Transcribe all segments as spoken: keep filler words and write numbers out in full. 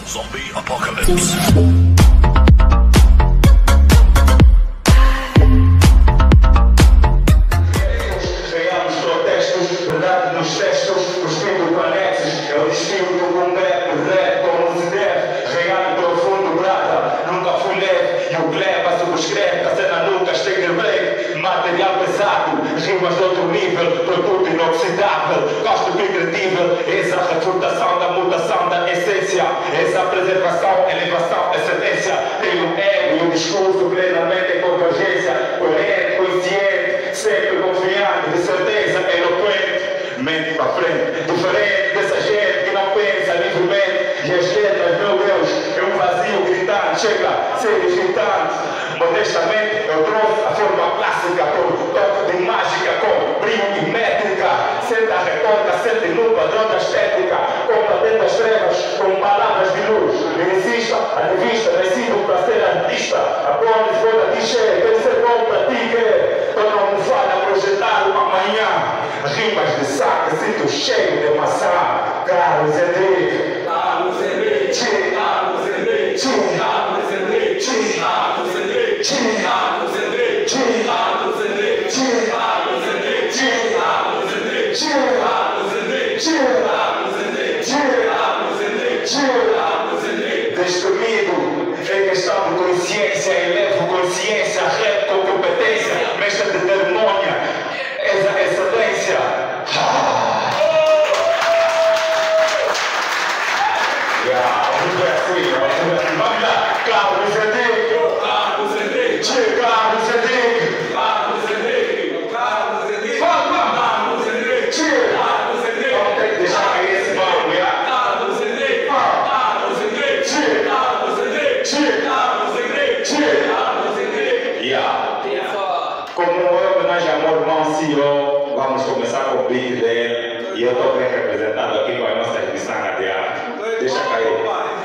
Zombie Apocalypse. Ganhamos protestos, verdade nos textos, cuspindo conexos. Eu destino com um rap, rap como se deve. Real profundo, brada, nunca fui leve. E o gleba subscreve, a cena nunca esteve break. Material pesado, rimas de outro nível, produto inoxidável, gosto de credível. Essa refutação da mutação da essência, essa preservação, elevação, excelência. Tem o ego e o discurso plenamente em convergência, coerente, consciente, sempre confiante, de certeza, eloquente. Mente para frente, diferente dessa gente que não pensa livremente. E as letras, meu Deus, é um vazio gritante, chega a ser irritante. Modestamente, eu trouxe a forma clássica com toque de mágica, com brilho e métrica. Senta a retórica, senta no padrão da estética, combatendo as trevas com palavras de luz. Lyricista, ativista, nascido para ser artista. A bônus, vou da t-shirt, tem que ser bom para ti, que toda uma almofada projetar o amanhã. Rimas de saco, sinto cheio de maçã. Carlos Hendrick, Carlos Hendrick, Carlos Hendrick, Carlos Hendrick, Carlos Hendrick, Carlos Hendrick, Carlos Hendrick, Carlos Hendrick, Carlos Hendrick, Carlos Hendrick, Carlos Hendrick, Carlos Hendrick, Carlos Hendrick. Destemido, em questão de consciência, elevo consciência, rap com competência, mestre de cerimônia, essa excelência. Vamos lá, Carlos Hendrick, Carlos Hendrick, Carlos Hendrick, Carlos Hendrick, Carlos Hendrick, Carlos Hendrick, Carlos Hendrick. Vamos ter que deixar aí esse nome, Carlos Hendrick, Carlos Hendrick, Carlos Hendrick, Carlos Hendrick, Carlos Hendrick. Como eu homenagem ao meu irmão C Ó, vamos começar com o beat dele e eu estou bem representado aqui com a nossa edição de arte. Deixa cair.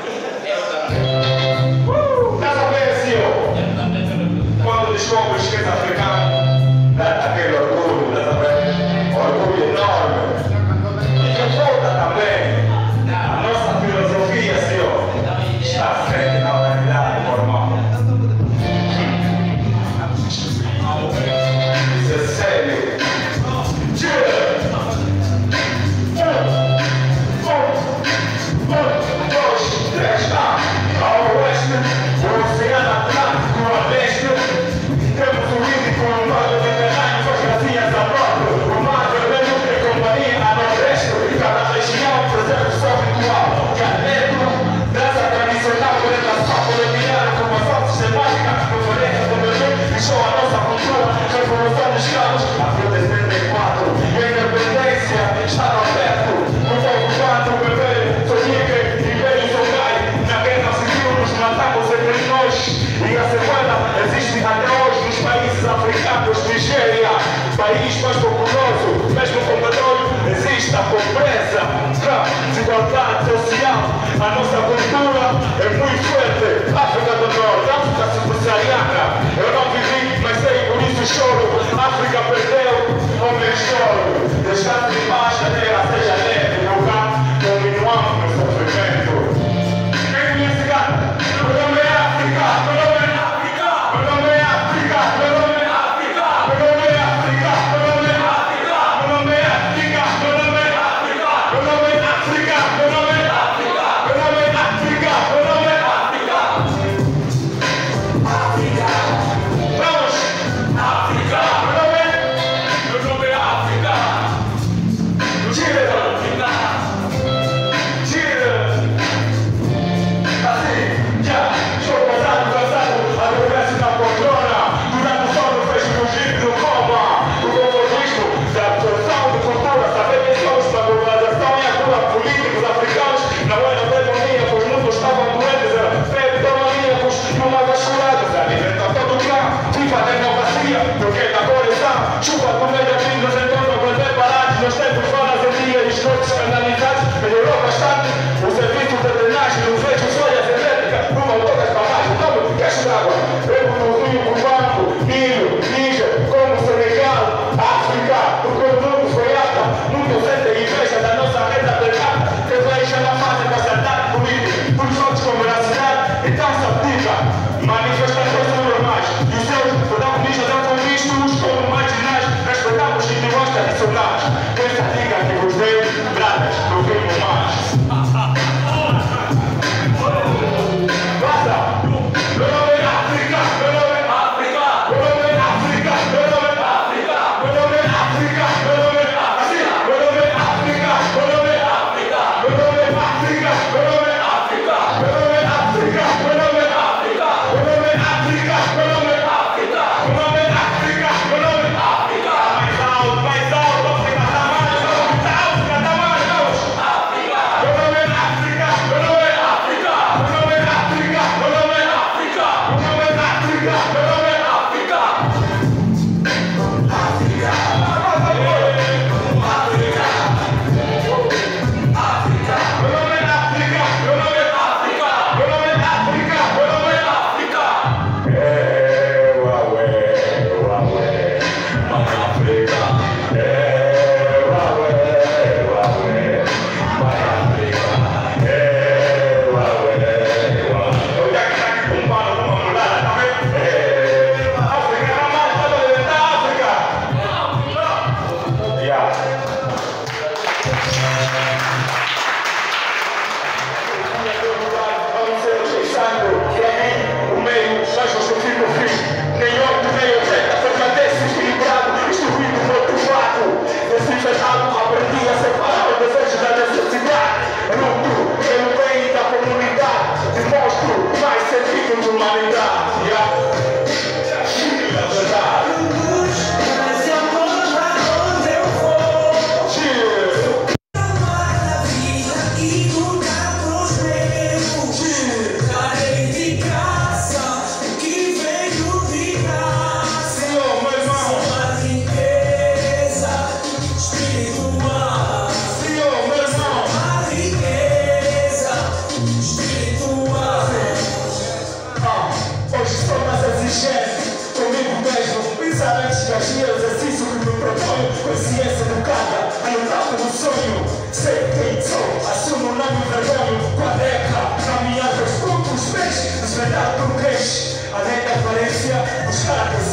Quando descobre o esquema africano, dá aquele orgulho, dá também, orgulho enorme. E que volta também, a nossa filosofia, senhor, está à frente na humanidade normal. Isso é sério. Um, dois, três, tá? Ao oeste, o Oceano Atlântico ao leste. Temos o Índico, o Norte do Mediterrâneo, suas gracinhas a bordo. O Mar Vermelho tem companhia a nordeste. Cada região preserva o seu ritual. Caneto, dança tradicional, orientação colonial, formação sistemática, conferência do Berlim, e show a nossa cultura, revolução dos escravos. A fruta setenta e quatro, e a independência está no aberto. O povo canta, o bebê, sonica e veio jogar. Na guerra civil nos matamos entre nós. E a semana existe até hoje nos países africanos, Nigéria, país mais populoso, mesmo com petróleo, existe a pobreza, desigualdade social. A nossa cultura é muito forte. África do Norte, África subsaariana. Eu não vivi, mas sei, por isso choro. África perdeu, homem choro. Descanse em paz, a terra seja leve. No campo, continuamos no sofrimento. Quem conhece gata? Meu nome é África, meu nome é África, meu nome é África, meu nome é África, meu nome é África, meu nome é África, meu nome é África, meu nome é África, meu nome é África, meu nome é África, meu nome é África, meu nome é África. África. Vamos. África. Meu nome é, meu nome é África. Tira. humanidade, a verdade. Mas eu vou pra onde eu for. Cheers. Amar a vida e lutar pros meus. Darei de graça o que veio de graça. Senhor, meu irmão. Uma riqueza espiritual. Senhor, meu irmão. Uma riqueza espiritual. Ah, hoje estou mais exigente comigo mesmo. Pensar antes das minhas exercício que me proponho. Consciência educada, a lutar pelo sonho. Sei quem sou, assumo, não me envergonho. Com a década, caminhar aos poucos pés, desvendar por queixo. Além da aparência, buscar a